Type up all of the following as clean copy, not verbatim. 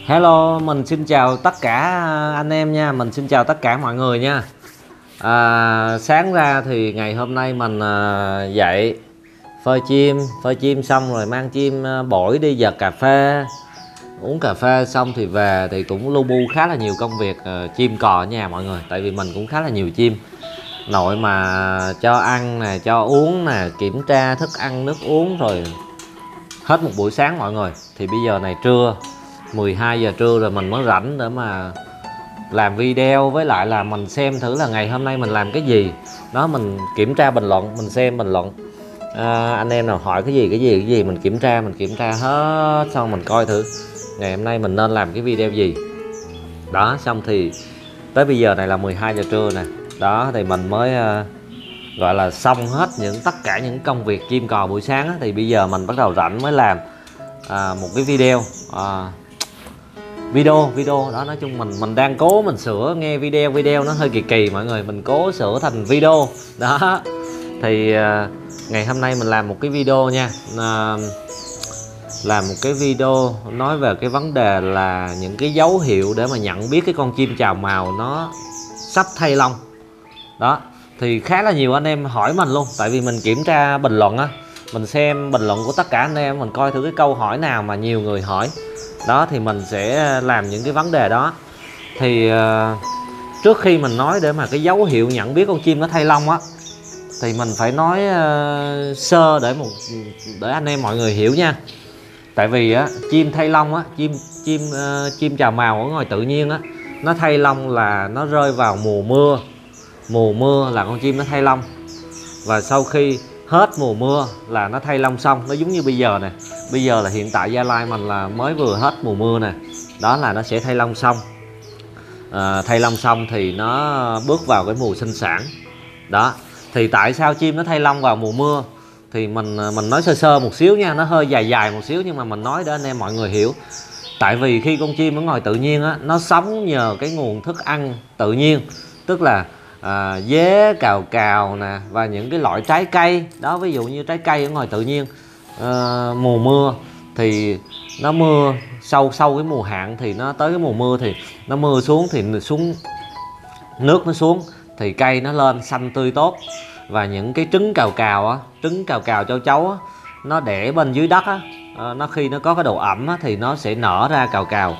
Hello, mình xin chào tất cả anh em nha, mình xin chào tất cả mọi người nha. Sáng ra thì ngày hôm nay mình dậy phơi chim xong rồi mang chim bổi đi giật cà phê, uống cà phê xong thì về thì cũng lu bu khá là nhiều công việc chim cò ở nhà mọi người, tại vì mình cũng khá là nhiều chim. Nội mà cho ăn nè, cho uống nè, kiểm tra thức ăn nước uống rồi hết một buổi sáng mọi người. Thì bây giờ này trưa 12 giờ trưa rồi mình mới rảnh để mà làm video, với lại là mình xem thử là ngày hôm nay mình làm cái gì đó, mình kiểm tra bình luận, mình xem bình luận anh em nào hỏi cái gì mình kiểm tra hết, xong mình coi thử ngày hôm nay mình nên làm cái video gì đó. Xong thì tới bây giờ này là 12 giờ trưa nè đó, thì mình mới gọi là xong hết tất cả những công việc chim cò buổi sáng á. Thì bây giờ mình bắt đầu rảnh mới làm một cái video video đó. Nói chung mình đang cố mình sửa, nghe video nó hơi kỳ mọi người, mình cố sửa thành video đó. Thì ngày hôm nay mình làm một cái video nha, làm một cái video nói về cái vấn đề là những cái dấu hiệu để mà nhận biết cái con chim chào mào nó sắp thay lông đó. Thì khá là nhiều anh em hỏi mình luôn, tại vì mình kiểm tra bình luận á, mình xem bình luận của tất cả anh em, mình coi thử cái câu hỏi nào mà nhiều người hỏi đó, thì mình sẽ làm những cái vấn đề đó. Thì trước khi mình nói để mà cái dấu hiệu nhận biết con chim nó thay lông á, thì mình phải nói sơ để anh em mọi người hiểu nha. Tại vì á, chim thay lông á, chim chào mào ở ngoài tự nhiên á, nó thay lông là nó rơi vào mùa mưa là con chim nó thay lông, và sau khi hết mùa mưa là nó thay lông xong. Nó giống như bây giờ nè, bây giờ là hiện tại Gia Lai mình là mới vừa hết mùa mưa nè, đó là nó sẽ thay lông xong. Thay lông xong thì nó bước vào cái mùa sinh sản đó. Thì tại sao chim nó thay lông vào mùa mưa thì mình nói sơ một xíu nha, nó hơi dài một xíu nhưng mà mình nói để anh em mọi người hiểu. Tại vì khi con chim ở ngoài tự nhiên á, nó sống nhờ cái nguồn thức ăn tự nhiên, tức là dế, cào nè, và những cái loại trái cây đó. Ví dụ như trái cây ở ngoài tự nhiên mùa mưa thì nó mưa, sau cái mùa hạn thì nó tới cái mùa mưa thì nó mưa xuống, thì nước nó xuống thì cây nó lên xanh tươi tốt. Và những cái trứng cào châu chấu á, nó đẻ bên dưới đất á, nó khi nó có cái độ ẩm á, thì nó sẽ nở ra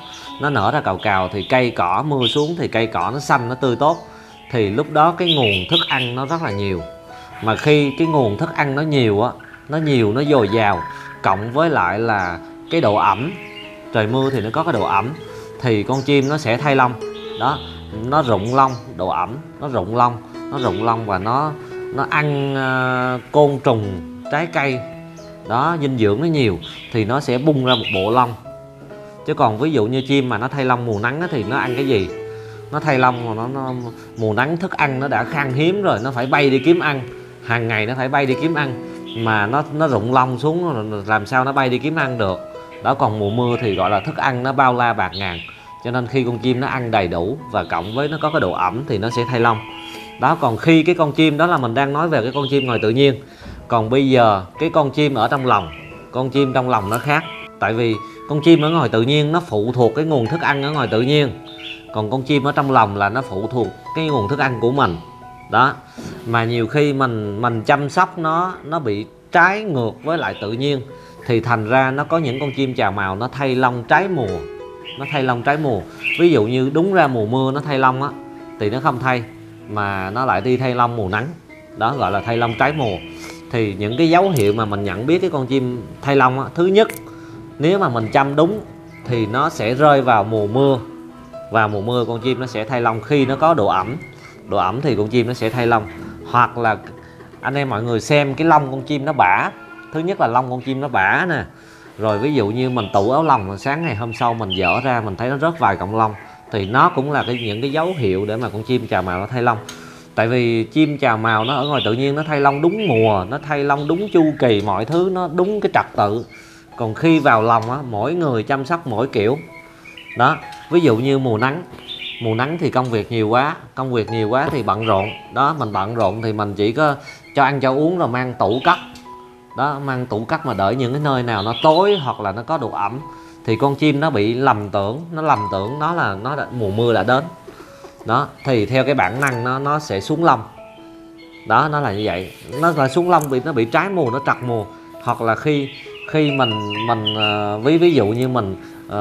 cào thì cây cỏ mưa xuống thì cây cỏ nó xanh, nó tươi tốt. Thì lúc đó cái nguồn thức ăn nó rất là nhiều. Mà khi cái nguồn thức ăn nó nhiều á, nó dồi dào, cộng với lại là cái độ ẩm, trời mưa thì nó có cái độ ẩm, thì con chim nó sẽ thay lông đó. Nó rụng lông, độ ẩm, nó rụng lông và nó ăn côn trùng, trái cây đó, dinh dưỡng nó nhiều thì nó sẽ bung ra một bộ lông. Chứ còn ví dụ như chim mà nó thay lông mùa nắng á, thì nó ăn cái gì? Nó thay lông mà nó mùa nắng thức ăn nó đã khan hiếm rồi, nó phải bay đi kiếm ăn, hàng ngày nó phải bay đi kiếm ăn, mà nó rụng lông xuống làm sao nó bay đi kiếm ăn được đó. Còn mùa mưa thì gọi là thức ăn nó bao la bạt ngàn, cho nên khi con chim nó ăn đầy đủ và cộng với nó có cái độ ẩm thì nó sẽ thay lông đó. Còn khi cái con chim đó là mình đang nói về cái con chim ngoài tự nhiên. Còn bây giờ cái con chim ở trong lòng, con chim trong lòng nó khác. Tại vì con chim ở ngoài tự nhiên nó phụ thuộc cái nguồn thức ăn ở ngoài tự nhiên, còn con chim ở trong lòng là nó phụ thuộc cái nguồn thức ăn của mình đó. Mà nhiều khi mình chăm sóc nó bị trái ngược với lại tự nhiên, thì thành ra nó có những con chim chào mào nó thay lông trái mùa. Ví dụ như đúng ra mùa mưa nó thay lông á thì nó không thay, mà nó lại đi thay lông mùa nắng đó, gọi là thay lông trái mùa. Thì những cái dấu hiệu mà mình nhận biết cái con chim thay lông á, thứ nhất, nếu mà mình chăm đúng thì nó sẽ rơi vào mùa mưa. Vào mùa mưa con chim nó sẽ thay lông khi nó có độ ẩm thì con chim nó sẽ thay lông. Hoặc là anh em mọi người xem cái lông con chim nó bã. Thứ nhất là lông con chim nó bã nè. Rồi ví dụ như mình tủ áo lông, sáng ngày hôm sau mình dỡ ra mình thấy nó rớt vài cọng lông, thì nó cũng là những cái dấu hiệu để mà con chim chào mào nó thay lông. Tại vì chim chào mào nó ở ngoài tự nhiên nó thay lông đúng mùa, nó thay lông đúng chu kỳ, mọi thứ nó đúng cái trật tự. Còn khi vào lồng á, mỗi người chăm sóc mỗi kiểu đó. Ví dụ như mùa nắng thì công việc nhiều quá thì bận rộn đó. Mình bận rộn thì mình chỉ có cho ăn cho uống rồi mang tủ cất đó, mang tủ cất mà đợi những cái nơi nào nó tối hoặc là nó có độ ẩm thì con chim nó bị lầm tưởng, nó đã, mùa mưa đã đến. Đó, thì theo cái bản năng nó sẽ xuống lông. Đó, nó là như vậy, nó là xuống lông vì nó bị trái mùa, nó trật mùa. Hoặc là khi mình ví dụ như mình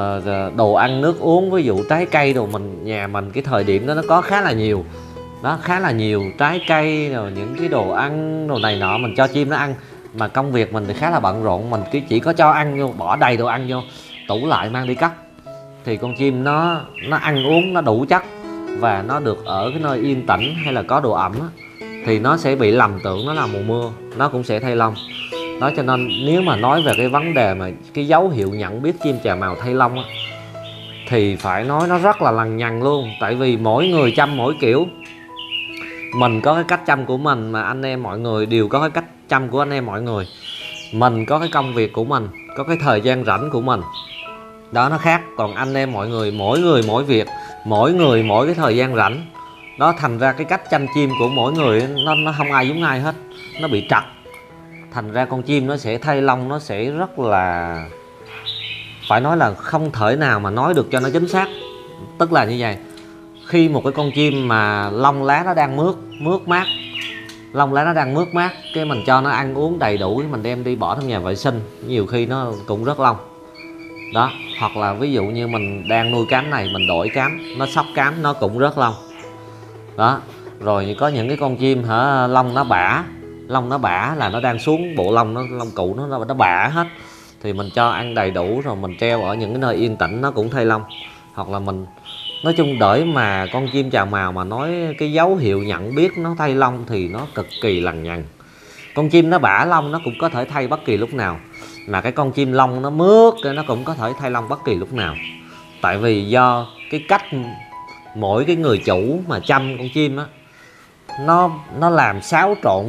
đồ ăn nước uống, ví dụ trái cây đồ, nhà mình cái thời điểm đó nó có khá là nhiều. Đó, khá là nhiều trái cây rồi những cái đồ ăn đồ này nọ mình cho chim nó ăn, mà công việc mình thì khá là bận rộn, mình chỉ có cho ăn vô, bỏ đầy đồ ăn vô tủ lại mang đi cất, thì con chim nó ăn uống nó đủ chất và nó được ở cái nơi yên tĩnh hay là có độ ẩm á, thì nó sẽ bị lầm tưởng nó là mùa mưa, nó cũng sẽ thay lông. Đó, cho nên nếu mà nói về cái vấn đề mà cái dấu hiệu nhận biết chim chà màu thay lông á, thì phải nói nó rất là lằng nhằng luôn. Tại vì mỗi người chăm mỗi kiểu, mình có cái cách chăm của mình, mà anh em mọi người đều có cái cách chăm của anh em mọi người. Mình có cái công việc của mình, có cái thời gian rảnh của mình, đó nó khác. Còn anh em mọi người, mỗi người mỗi việc, mỗi người mỗi cái thời gian rảnh. Đó, thành ra cái cách chăm chim của mỗi người nó không ai giống ai hết, nó bị trật. Thành ra con chim nó sẽ thay lông, nó sẽ rất là, phải nói là không thể nào mà nói được cho nó chính xác. Tức là như vậy, khi một cái con chim mà lông lá nó đang mướt mát, lông lá nó đang mướt mát, cái mình cho nó ăn uống đầy đủ, mình đem đi bỏ trong nhà vệ sinh, nhiều khi nó cũng rất lông. Đó, hoặc là ví dụ như mình đang nuôi cám này, mình đổi cám, nó sóc cám, nó cũng rất lông. Đó, rồi có những cái con chim lông nó bả là nó đang xuống, bộ lông lông cụ nó bả hết, thì mình cho ăn đầy đủ rồi mình treo ở những cái nơi yên tĩnh, nó cũng thay lông. Hoặc là mình, nói chung để mà con chim chào mào mà nói cái dấu hiệu nhận biết nó thay lông thì nó cực kỳ lằng nhằng. Con chim nó bả lông nó cũng có thể thay bất kỳ lúc nào, mà cái con chim lông nó mướt nó cũng có thể thay lông bất kỳ lúc nào. Tại vì do cái cách mỗi cái người chủ mà chăm con chim á, nó làm xáo trộn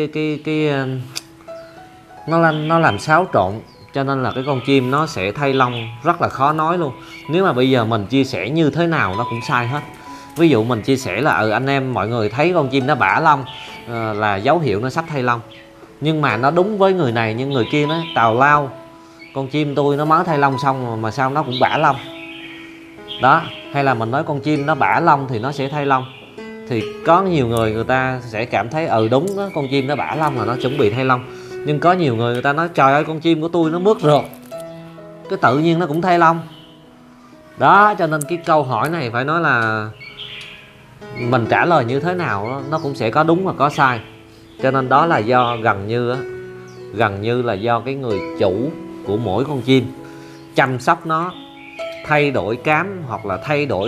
nó làm xáo trộn, cho nên là cái con chim nó sẽ thay lông rất là khó nói luôn. Nếu mà bây giờ mình chia sẻ như thế nào nó cũng sai hết. Ví dụ mình chia sẻ là anh em mọi người thấy con chim nó bả lông là dấu hiệu nó sắp thay lông, nhưng mà nó đúng với người này, nhưng người kia nó tào lao, con chim tôi nó mới thay lông xong mà sao nó cũng bả lông. Đó, hay là mình nói con chim nó bả lông thì nó sẽ thay lông, thì có nhiều người ta sẽ cảm thấy đúng đó, con chim nó bả lông là nó chuẩn bị thay lông. Nhưng có nhiều người ta nói trời ơi con chim của tôi nó mướt rượt, cái tự nhiên nó cũng thay lông. Đó, cho nên cái câu hỏi này phải nói là mình trả lời như thế nào nó cũng sẽ có đúng và có sai. Cho nên đó là do gần như là do cái người chủ của mỗi con chim chăm sóc nó, thay đổi cám hoặc là thay đổi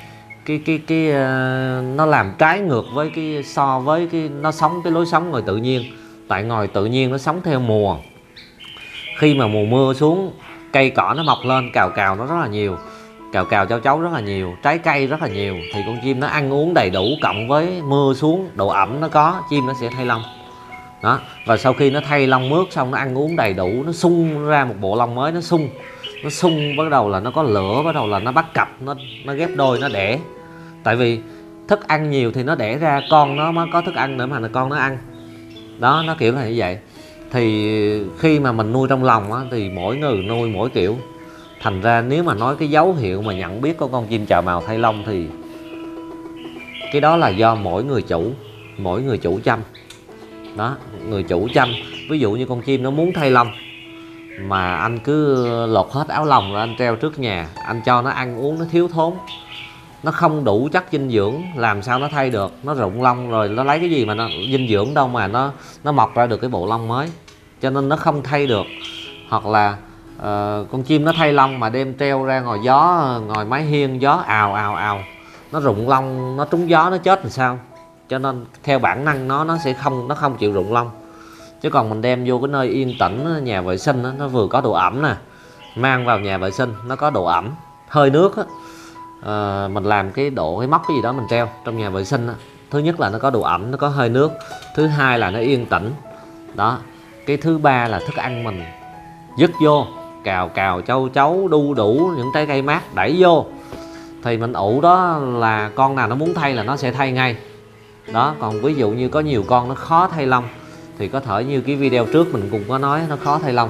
nó làm trái ngược với so với nó sống cái lối sống ngoài tự nhiên. Tại ngoài tự nhiên nó sống theo mùa, khi mà mùa mưa xuống cây cỏ nó mọc lên, cào nó rất là nhiều, cào châu chấu rất là nhiều, trái cây rất là nhiều, thì con chim nó ăn uống đầy đủ, cộng với mưa xuống độ ẩm nó có, chim nó sẽ thay lông. Đó, và sau khi nó thay lông mướt xong, nó ăn uống đầy đủ, nó sung ra một bộ lông mới, nó sung bắt đầu là nó có lửa, bắt đầu là nó bắt cặp, nó ghép đôi, nó đẻ. Tại vì thức ăn nhiều thì nó đẻ ra con nó mới có thức ăn để mà con nó ăn. Đó, nó kiểu là như vậy. Thì khi mà mình nuôi trong lòng á, thì mỗi người nuôi mỗi kiểu. Thành ra nếu mà nói cái dấu hiệu mà nhận biết của con chim chào mào thay lông thì cái đó là do mỗi người chủ chăm. Đó, người chủ chăm. Ví dụ như con chim nó muốn thay lông mà anh cứ lột hết áo lông rồi anh treo trước nhà, anh cho nó ăn uống nó thiếu thốn, nó không đủ chất dinh dưỡng, làm sao nó thay được. Nó rụng lông rồi nó lấy cái gì mà nó dinh dưỡng đâu mà nó mọc ra được cái bộ lông mới, cho nên nó không thay được. Hoặc là con chim nó thay lông mà đem treo ra ngoài gió, ngoài mái hiên, gió ào, nó rụng lông, nó trúng gió nó chết làm sao. Cho nên theo bản năng nó sẽ không chịu rụng lông. Chứ còn mình đem vô cái nơi yên tĩnh, nhà vệ sinh nó vừa có độ ẩm nè, mang vào nhà vệ sinh nó có độ ẩm, hơi nước á, mình làm cái móc cái gì đó mình treo trong nhà vệ sinh á. Thứ nhất là nó có độ ẩm, nó có hơi nước. Thứ hai là nó yên tĩnh. Đó, cái thứ ba là thức ăn mình dứt vô, cào châu chấu, đu đủ những trái cây mát đẩy vô, thì mình ủ đó là con nào nó muốn thay là nó sẽ thay ngay. Đó, còn ví dụ như có nhiều con nó khó thay lông thì có thể như cái video trước mình cũng có nói nó khó thay lông,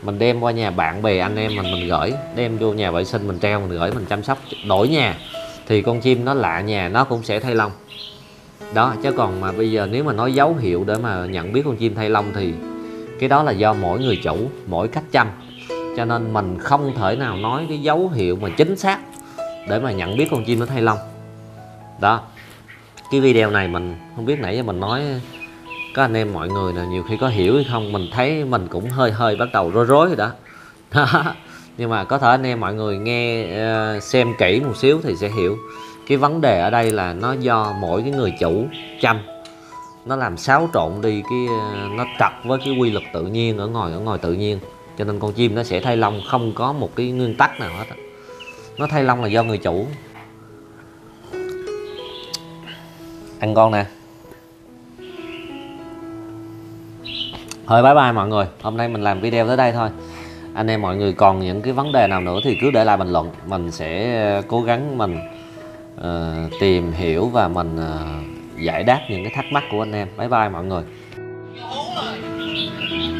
mình đem qua nhà bạn bè anh em mình gửi, đem vô nhà vệ sinh mình treo, mình gửi, mình chăm sóc đổi nhà, thì con chim nó lạ nhà nó cũng sẽ thay lông đó. Chứ còn mà bây giờ nếu mà nói dấu hiệu để mà nhận biết con chim thay lông thì cái đó là do mỗi người chủ, mỗi cách chăm, cho nên mình không thể nào nói cái dấu hiệu mà chính xác để mà nhận biết con chim nó thay lông đó. Cái video này mình không biết nãy giờ mình nói có anh em mọi người là nhiều khi có hiểu hay không, mình thấy mình cũng hơi bắt đầu rối rối rồi đó. Nhưng mà có thể anh em mọi người nghe xem kỹ một xíu thì sẽ hiểu cái vấn đề ở đây là nó do mỗi cái người chủ chăm, nó làm xáo trộn đi cái nó trật với cái quy luật tự nhiên ở ngoài tự nhiên, cho nên con chim nó sẽ thay lông không có một cái nguyên tắc nào hết. Nó thay lông là do người chủ. Ăn con nè. Thôi bye bye mọi người, hôm nay mình làm video tới đây thôi. Anh em mọi người còn những cái vấn đề nào nữa thì cứ để lại bình luận, mình sẽ cố gắng mình tìm hiểu và mình giải đáp những cái thắc mắc của anh em. Bye bye mọi người.